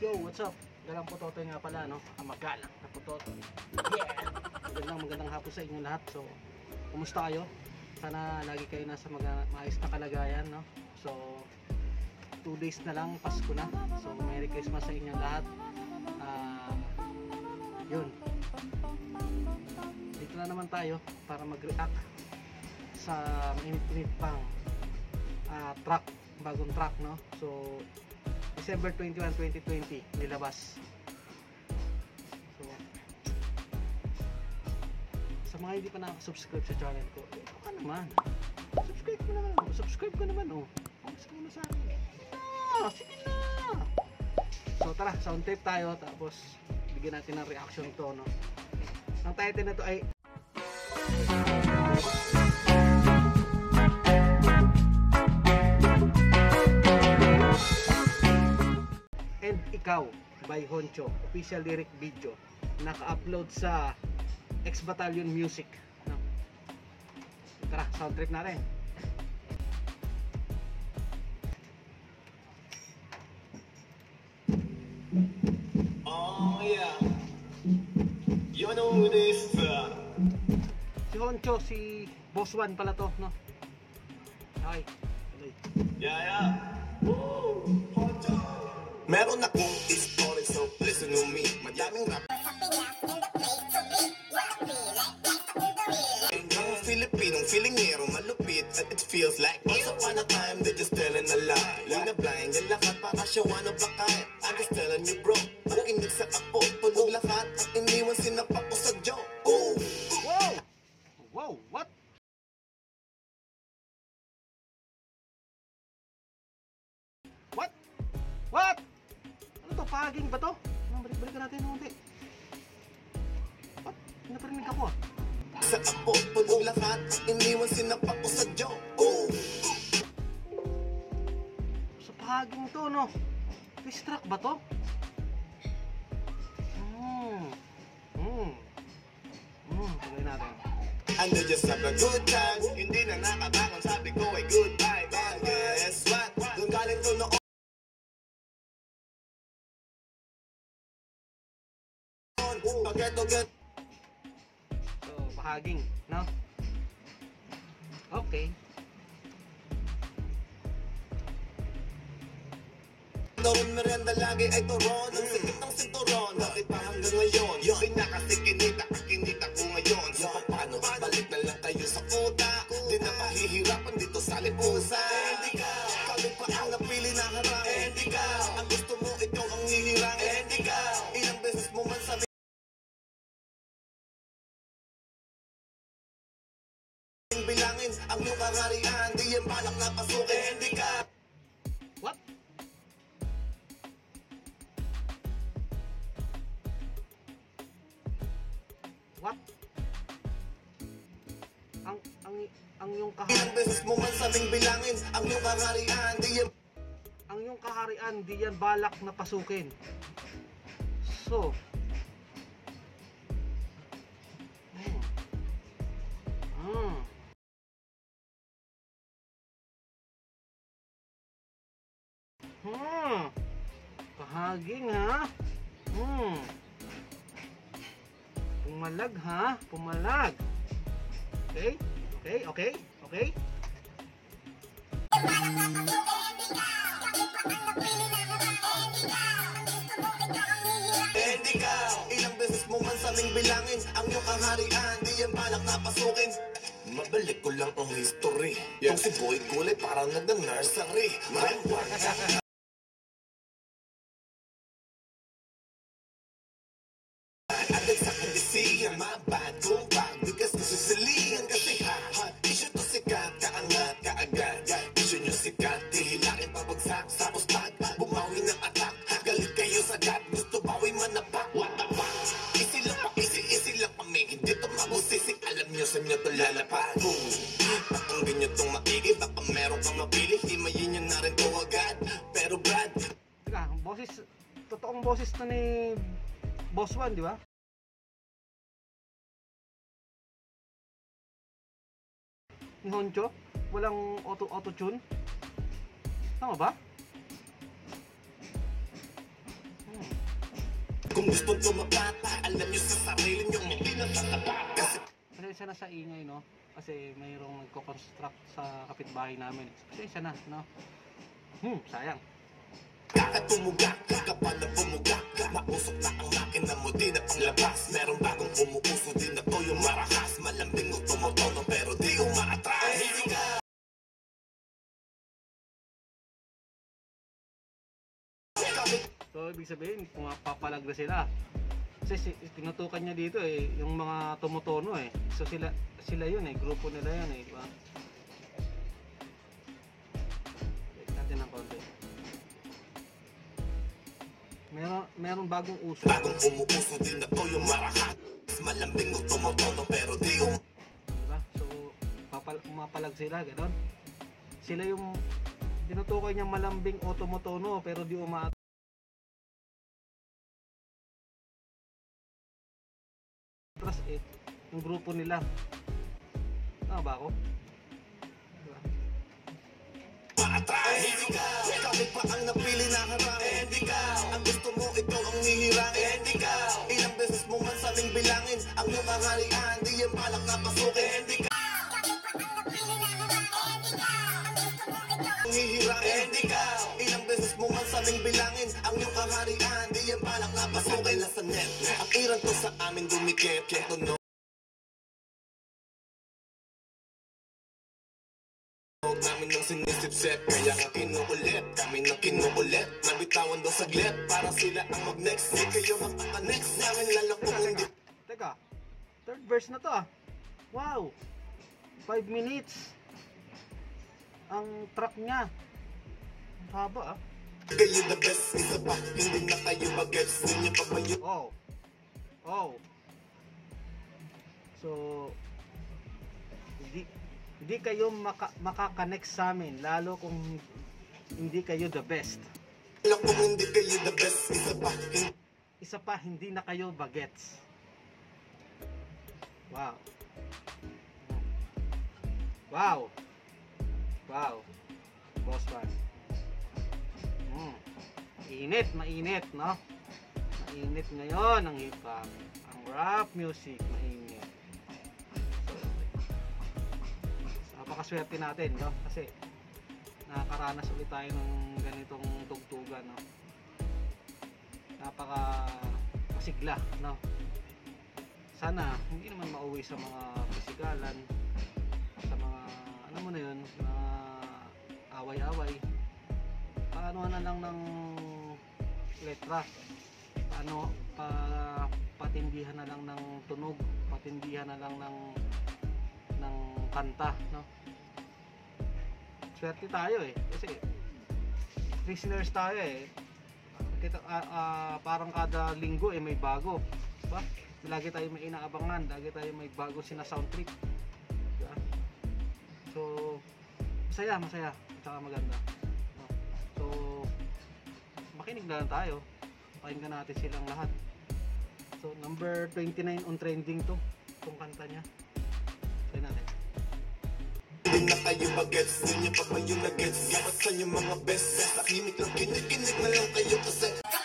Yo, what's up? Galang Putotoy nga pala, no? Magalang na Putotoy. Yeah! Magandang hapon sa inyo lahat. So, kumusta kayo? Sana lagi kayo nasa maayos na kalagayan, no? So, 2 days na lang, Pasko na. So, Merry Christmas sa inyong lahat. Yun. Dito na naman tayo para mag-react sa mainit-init pang track, bagong track, no? So, December 21, 2020 nilabas. So, sa mga hindi pa nakasubscribe sa channel ko, ito ka naman. Subscribe ko naman, oh. Gusto mo na sa akin. Sige na. So, tara, soundtrip tayo, tapos bigyan natin ng reaction to, no? Ang title na to ay Ikaw by Honcho, official lyric video, naka-upload sa X Battalion Music, no? Tara, soundtrip natin. Oh yeah, you know who this Si Honcho, si Boss One pala to, no? Okay, tuloy. yeah. Woo! Honcho! Meron akong story, so listen to me. Madaming rap ang Filipinong filingero malupit, at it feels like once upon a time they're just telling a lie. Yung na blind yung lakat para siya one of a kind. I'm just telling you bro, bukinig sa apo, tulog lahat at iniwan sinapak ko sa joke. Ooh! Wow! Wow, what? What? What? Ano to? Paging ba to? Balik-balikan natin ng unti. What? Naparinig ako ah. Sa apo, tulog lahat at iniwan sinapak ko sa joke. Ooh! Sa paging to, no? Diss track ba to? Pagay natin. And they just have a good time. Hindi na nakabangon, sabi ko ay goodbye. But guess what? Doon galing to noon. Pag-get. So, bahaging, no? Okay. Noon merienda lagi ay turon. Ang sikip ng sinturon, bakit pa hanggang ngayon? Yung kasi kinita ko ngayon. So paano, balik na lang kayo sa kuta. Di na pahihirapan dito sa lipusa. Hindi ka, kami pa ang napili na harang. Hindi ka, ang gusto mo ikaw ang hihirang. Hindi ka, ilang beses mo man sabi bilangin ang iyong kaharian. Di yan balak na pasukin. Hindi ka. What? What? Ang yung Ilang beses mo man sabing bilangin ang iyong kaharian. Di yan ang yung kaharian, di yan balak na pasukin. So, Pahaging ha. Pumalag ha, pumalag. Okay? hindi ka. Ilang beses mo man sabing bilangin ang iyong kaharian. Di yan balak na pasukin. Mabalik ko lang ang history. Yung si Boy Gulay parang nagda-nursery. Agad sa kondisiyan, mabad kung bag. Bigas na susilihan kasi hot. Isyo to sikat, kaangat, kaagad. Isyo nyo sikat, dihilain pabagsak. Tapos pag bumawi ng atak, galit kayo sa gat. Gusto bawi manapak, what the fuck? Easy lang kami, hindi to mabusisik. Alam nyo sa inyo to lalapag. Pakinggan nyo tong maigi, baka meron kang mapili. Himayin nyo na rin to agad. Pero Brad, teka, totoong boses na ni Boss One, di ba? Ni Honcho, walang auto-tune. Tama ba? Kung gusto tumapata, alam nyo sa sarili nyo, hindi na sasapat. Kasi Pasensya na sa ingay, no? Kasi mayroong nagko-construct sa kapitbahay namin. Pasensya na, no? Sayang. kakat tumugak, kapal na bumugak, mausok na ang makina mo, di na panglabas. Merong bagong umuuso din na to yung marahas. Malambing o tumotono pero di umaatras. So, ibig sabihin, pumapapalag na sila. Kasi tinutukan niya dito eh, yung mga tumutono eh. So, sila yun eh, grupo nila yun eh, di ba? Wait natin ng konti. Meron bagong uso. Bagong umuuso din na to yung marahas. Malambing o tumotono pero di Diba? So, pumapalag sila, gano'n. Sila yung tinutukoy niyang malambing o tumutono pero di umaatras eh, yung grupo nila. Tama ba ako? Diba? maatras. Kami pa ang napili na harang. Ang gusto mo, ikaw ang hihirang. Ilang beses mo man sabing bilangin ang iyong kaharian, di yan balak na pasukin. Hihirang. Ilang beses mo man sabing bilangin ang iyong kaharian, di yan balak na pasukin. Sa net, ang iran to sa amin dumikit. Kento no namin ng sinisip-sip, kaya nga kinukulit. Kami nang kinukulit, nabitawan daw saglit para sila ang mag-next. Di kayo makaka-next namin lalo kung hindi. Teka, third verse na to ah. Wow! 5 minutes ang track niya. Ang haba ah. Kayo the best, isa pa, hindi na kayo mag-gets. Hindi niyo pa ba yun? Oh. So, hindi kayo makaka-connect sa amin, lalo kung hindi kayo the best. Alam kung hindi kayo the best, Isa pa, hindi na kayo bagets. Wow. Boss man. Mainit, no? Mainit ngayon ang hip-hop. Ang rap music, mainit. Napakaswerte natin, no? Kasi nakakaranas ulit tayo ng ganitong tugtugan, no? Napaka-masigla, no? Sana hindi naman mauwi sa mga pisikalan, sa mga ano mo na yun, mga away-away. Paano na lang ng letra, patindihan na lang ng tunog, patindihan na lang ng kanta, no? Swerte tayo eh, kasi listeners tayo eh. Parang kada linggo eh may bago, diba? Lagi tayo may inaabangan, lagi tayo may bago soundtrip, diba? So masaya at saka maganda, no? So makinig na lang tayo, pakinggan natin silang lahat. So number 29 on trending to, itong kanta niya. Try natin. hindi na kayo mag-gets. Hindi niyo pa ba yung nag-gets? Dapat sa inyo mga best. Nakimik lang, kinig na lang kayo kasi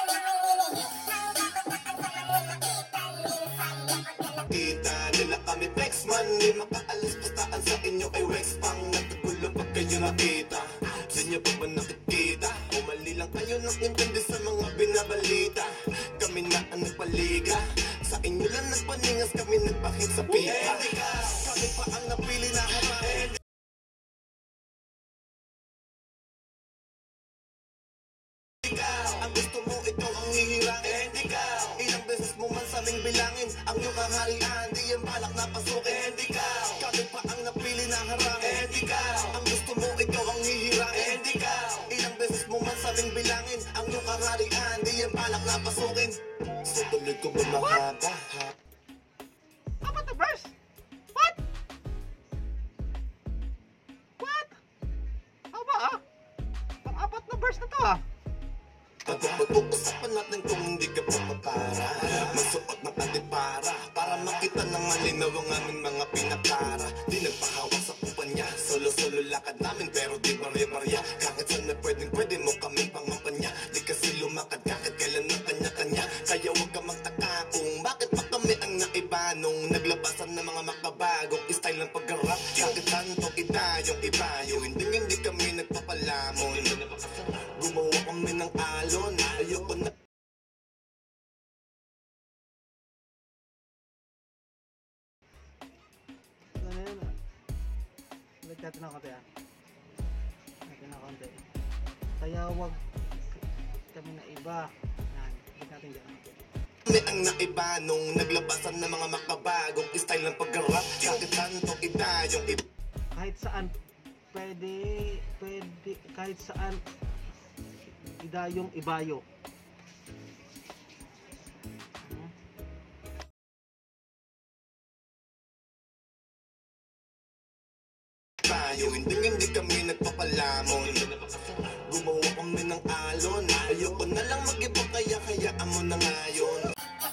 kita nila kami flex man. Di makaalis pastaan sa inyo ay Wex pang nagkagulo pag kayo nakita. Sa inyo pa ba nakikita? O mali lang kayo nang intindi sa mga binabalita. Kami na ang nagpaliga, sa inyo lang nagpaningas, kami nagpakit sa pipa. Kami pa ang napili na harang. Ang gusto mo, ikaw ang hihirang. Ilang beses mo man sabing bilangin ang iyong kaharian, di yan balak na pasukin. Kami pa ang napili na harang. Ang gusto mo, ikaw ang hihirang. Ilang beses mo man sabing bilangin ang iyong kaharian, di yan balak na pasukin. So tuloy ko ba mahaba? Apat na verse? What? Aba ah? Pang-apat na verse na to ah. Pag-uusapan natin kung hindi ka papapara, magsuot ng antipara para makita ng malinaw ang aming mga pinakara. Di nagpahawak sa kumpanya, solo-solo lakad namin pero di barya-barya. Kahit saan na pwede mo kami pangampanya. Di kasi lumakad kahit kailan ng kanya-kanya. Kaya huwag ka alon. Ayoko na. Ano yun? Balik natin ng konti ah. Natin ng konti. Kaya wag kami na iba. Yan. Balik natin dyan. May ang naiba nung naglabasan ng mga makabagong style ng paggarap. Bakit santo idayong iba? Kahit saan pwede kahit saan idayong ibayo. Tayo, hindi kami nagpapalamon. Gumawa kami ng alon. Ayoko na lang mag-iba kaya hayaan mo na ngayon.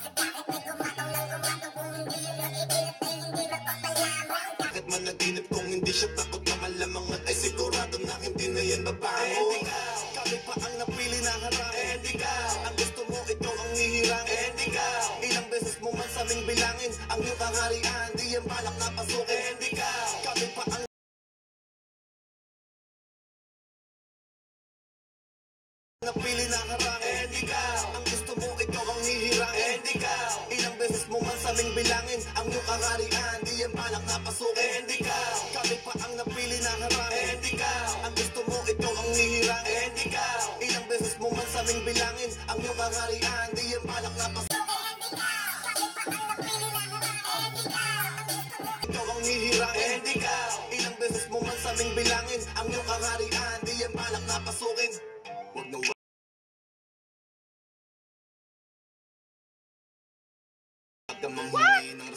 Bakit man naginip kung hindi siya takot na malamangan ay sigurado na hindi na yan babangon. Kami pa ang napili na harap. Ang gusto mo ikaw ang hihirang. Ilang beses mo man sa aming bilangin ang iyong kaharian, di yan balak na pasukin. Kami pa ang napili na harap. Ang gusto mo ikaw ang hihirang. Ilang beses mo man sa aming bilangin ang iyong kaharian, di yan balak na pasukin. Kami pa ang napili na harap. Ang gusto mo ikaw ang hihirang. Ilang beses mo man sa aming bilangin ang iyong kaharian, di yan balak na pasukin. Ikaw ang hihirang. Ilang beses mo man sa aming bilangin ang iyong kaharian, di yan balak na pasukin. Wag na wag ka manghingi ng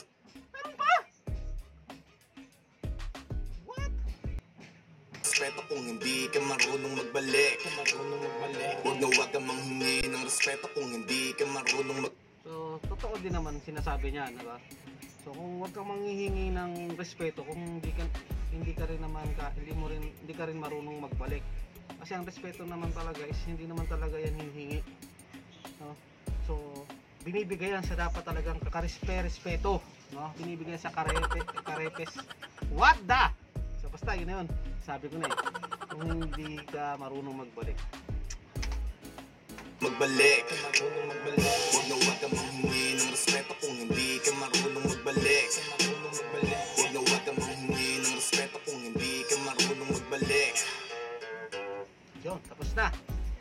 respeto kung hindi ka marunong magbalik. Wag na wag ka manghingi ng respeto kung hindi ka marunong So, totoo din naman sinasabi niya, di ba? So, kung wag kang manghihingi ng respeto kung hindi ka rin naman hindi ka rin marunong magbalik. Kasi ang respeto naman talaga is hindi naman talaga yan hihingi. No? So, binibigay yan sa dapat talagang kakarespeto, no? Binibigay sa karepes. What the? So, basta yun na yun. Sabi ko na eh. Kung hindi ka marunong magbalik. magbalik. Wag na wag ka manghingi ng respeto kung hindi ka marunong magbalik. Wag na wag ka manghingi ng respeto kung hindi ka marunong magbalik. Yun, tapos na.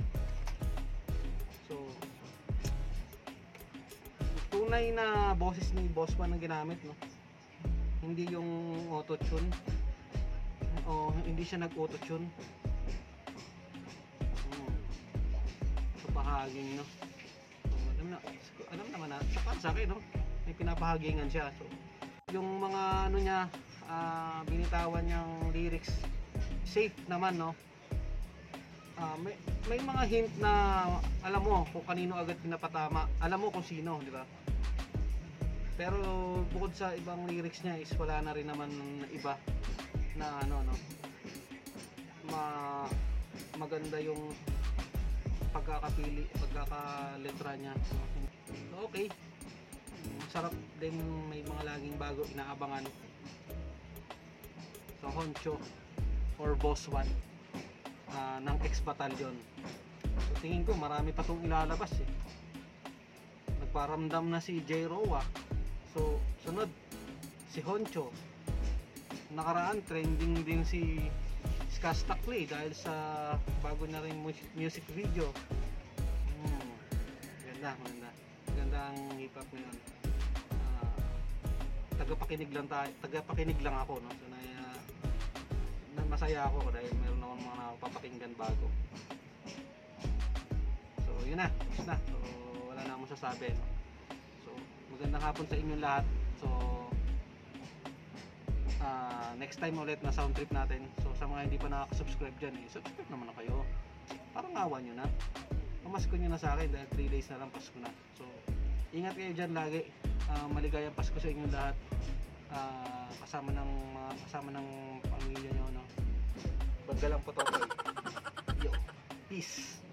So, tunay na boses ni Boss Juan ang ginamit, no? Hindi yung auto-tune. O hindi siya nag-auto-tune. So, pahaging, no? So, alam naman na, sa akin, no? May pinapahagingan siya. So, yung mga ano niya, binitawan niyang lyrics, safe naman, no? May mga hint na alam mo kung kanino agad pinapatama, alam mo kung sino, di ba? Pero bukod sa ibang lyrics niya is wala na rin naman iba na ano, no, maganda yung pagkakaletra niya. So, okay, sarap din, may mga laging bago inaabangan. So Honcho or Boss Juan ng ex-batalyon. So tingin ko marami pa itong ilalabas eh. Nagparamdam na si J. Roa. So sunod si Honcho. Nakaraan trending din si Skastakli dahil sa bago na rin music video. Maganda ang hip hop ngayon. Tagapakinig lang ako, no? So masaya ako dahil meron akong mga papakinggan bago. So yun na, tapos na. So wala na akong sasabi, no? So magandang hapon sa inyong lahat. So next time ulit na sound trip natin. So sa mga hindi pa nakaka-subscribe dyan, subscribe naman na kayo. Parang awa nyo na. Pamasko nyo na sa akin dahil 3 days na lang Pasko na. So ingat kayo dyan lagi. Maligayang Pasko sa inyong lahat. Kasama ng pamilya nyo, no? Galang Putotoy. Yo, peace.